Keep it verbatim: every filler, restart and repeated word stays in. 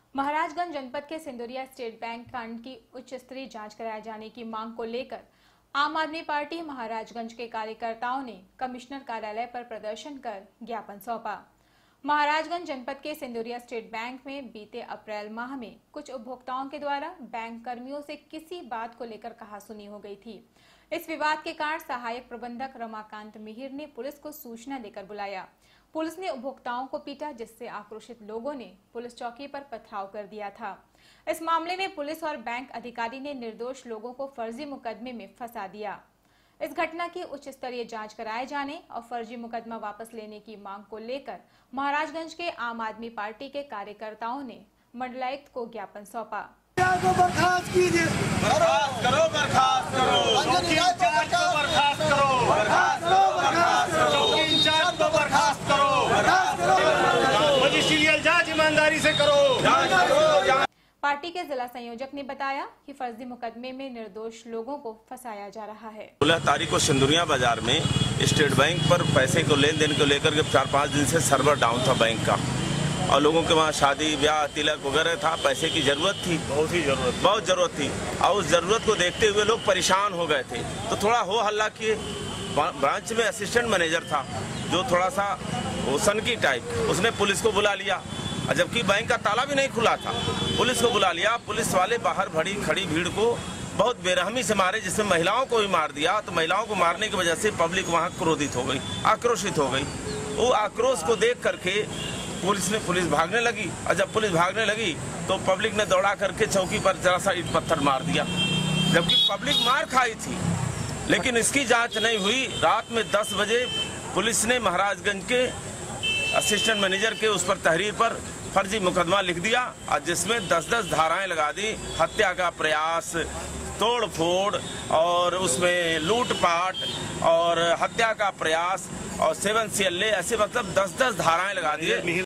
महाराजगंज जनपद के Sinduria state bank कांड की उच्च स्तरीय जांच कराए जाने की मांग को लेकर आम आदमी पार्टी महाराजगंज के कार्यकर्ताओं ने कमिश्नर कार्यालय पर प्रदर्शन कर ज्ञापन सौंपा। महाराजगंज जनपद के सिंदुरिया स्टेट बैंक में बीते अप्रैल माह में कुछ उपभोक्ताओं के द्वारा बैंक कर्मियों से किसी बात को लेकर कहासुनी हो गई थी। इस विवाद के कारण सहायक प्रबंधक रमाकांत मिहिर ने पुलिस को सूचना देकर बुलाया। पुलिस ने उपभोक्ताओं को पीटा, जिससे आक्रोशित लोगों ने पुलिस चौकी पर पथराव कर दिया था। इस मामले में पुलिस और बैंक अधिकारी ने निर्दोष लोगों को फर्जी मुकदमे में फंसा दिया। इस घटना की उच्च स्तरीय जांच कराए जाने और फर्जी मुकदमा वापस लेने की मांग को लेकर महाराजगंज के आम आदमी पार्टी के कार्यकर्ताओं ने मंडलायुक्त को ज्ञापन सौंपा। बर्खास्त कीजिए, बर्खास्त करो, बर्खास्त करो, चौकी इंचार्ज को बर्खास्त करो, बर्खास्त करो, बर्खास्त करो, चौकी इंचार्ज को बर्खास्त करो, बर्खास्त करो, मजिस्ट्रियल जांच ईमानदारी से करो, जांच करो, जांच। पार्टी के जिला संयोजक ने बताया कि फर्जी मुकदमे में निर्दोष लोगों को फंसाया जा रहा है। सोलह तारीख को सिंदुरिया बाजार में स्टेट बैंक पर पैसे को लेन देन को लेकर के चार पाँच दिन से सर्वर डाउन था बैंक का, और लोगों के वहाँ शादी ब्याह तिलक वगैरह था, पैसे की जरूरत थी, बहुत ही जरूरत बहुत जरूरत थी और उस जरूरत को देखते हुए लोग परेशान हो गए थे। तो थोड़ा हो हल्ला किए। ब्रांच में असिस्टेंट मैनेजर था जो थोड़ा सा सनकी टाइप, उसने पुलिस को बुला लिया, जबकि बैंक का ताला भी नहीं खुला था। पुलिस को बुला लिया। पुलिस वाले बाहर भरी खड़ी भीड़ को बहुत बेरहमी से मारे, जिसमें महिलाओं को भी मार दिया। तो महिलाओं को मारने की वजह से पब्लिक वहाँ क्रोधित हो गई, आक्रोशित हो गई। वो आक्रोश को देख करके पुलिस ने पुलिस भागने लगी, और जब पुलिस भागने लगी तो पब्लिक ने दौड़ा करके चौकी पर जरा सा ईंट पत्थर मार दिया, जबकि पब्लिक मार खाई थी। लेकिन इसकी जांच नहीं हुई। रात में दस बजे पुलिस ने महाराजगंज के असिस्टेंट मैनेजर के उस पर तहरीर पर फर्जी मुकदमा लिख दिया, और जिसमें दस दस धाराएं लगा दी। हत्या का प्रयास, तोड़ फोड़, और उसमें लूटपाट और हत्या का प्रयास और सेवन सी एल ए, ऐसे मतलब दस दस धाराएं लगा दिए।